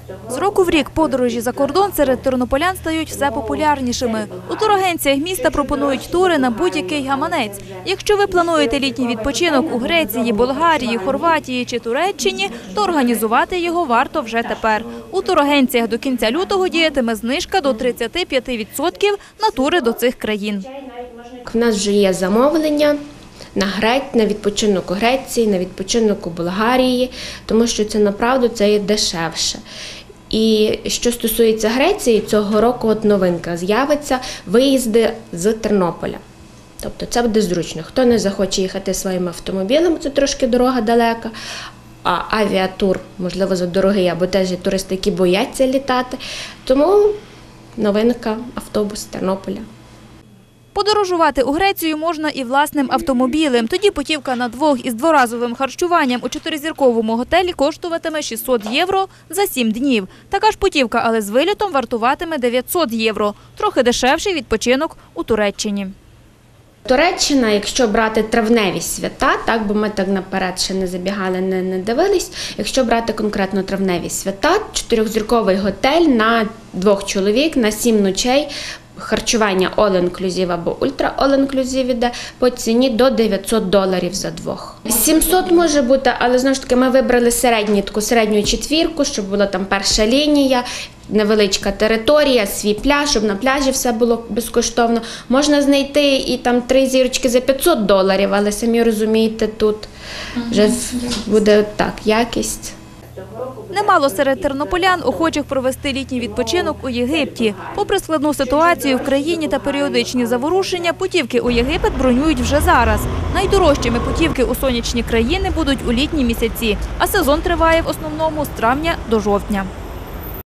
З року в рік подорожі за кордон серед тернополян стають все популярнішими. У турагенціях міста пропонують тури на будь-який гаманець. Якщо ви плануєте літній відпочинок у Греції, Болгарії, Хорватії чи Туреччині, то організувати його варто вже тепер. У турагенціях до кінця лютого діятиме знижка до 35% на тури до цих країн. У нас вже є замовлення на відпочинок у Греції, на відпочинок у Болгарії, тому що це направду це є дешевше. І що стосується Греції, цього року новинка з'явиться виїзди з Тернополя. Тобто це буде зручно. Хто не захоче їхати своїм автомобілем, це трошки дорога далека, а авіатур, можливо, задорогий, або теж є туристи, які бояться літати. Тому новинка – автобус з Тернополя. Подорожувати у Грецію можна і власним автомобілем. Тоді путівка на двох із дворазовим харчуванням у 4-зірковому готелі коштуватиме 600 євро за 7 днів. Така ж путівка, але з вилітом, вартуватиме 900 євро. Трохи дешевший відпочинок у Туреччині. Туреччина, якщо брати травневі свята, так, бо ми так наперед ще не забігали, не дивились, якщо брати конкретно травневі свята, 4-зірковий готель на 2 чоловік, на 7 ночей, харчування all-inclusive або ultra all-inclusive іде по ціні до $900 за двох. 700 може бути, але знову ж таки ми вибрали середню четвірку, щоб була там перша лінія, невеличка територія, свій пляж, щоб на пляжі все було безкоштовно. Можна знайти і там 3 зірочки за $500, але самі розумієте, тут вже буде так, якість. Немало серед тернополян охочих провести літній відпочинок у Єгипті. Попри складну ситуацію в країні та періодичні заворушення, путівки у Єгипет бронюють вже зараз. Найдорожчими путівки у сонячні країни будуть у літні місяці, а сезон триває в основному з травня до жовтня.